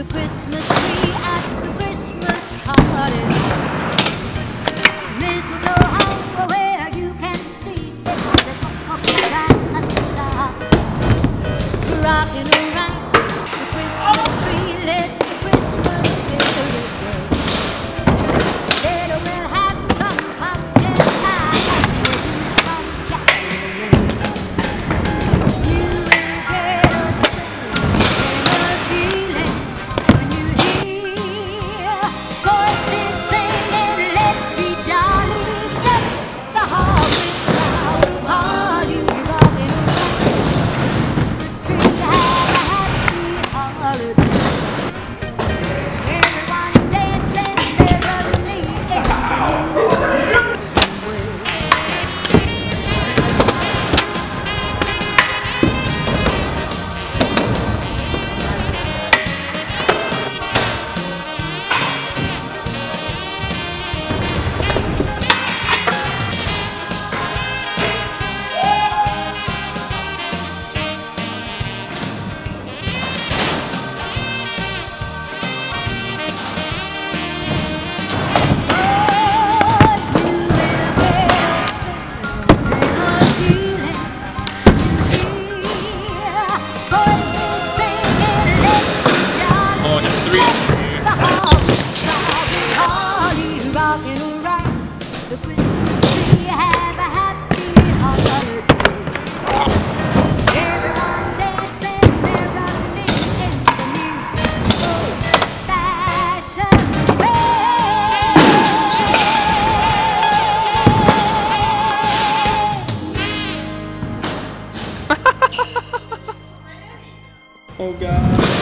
Christmas tree at the Christmas party. Mistletoe hung where you can see it at the top of the star. Rocking around the Christmas tree, let the Christmas spirit play. Then we'll have some pumpkin pie and we'll do some caroling. You will get a sense of feeling when you hear voices singing, let's be jolly. Get the hall with clouds of holly rocking around the Christmas tree. Have a happy holiday. Everyone dancing merrily in the music way. Rocking around the Christmas tree, have a happy holiday. Everyone dancing merrily in the new old-fashioned way. Oh God.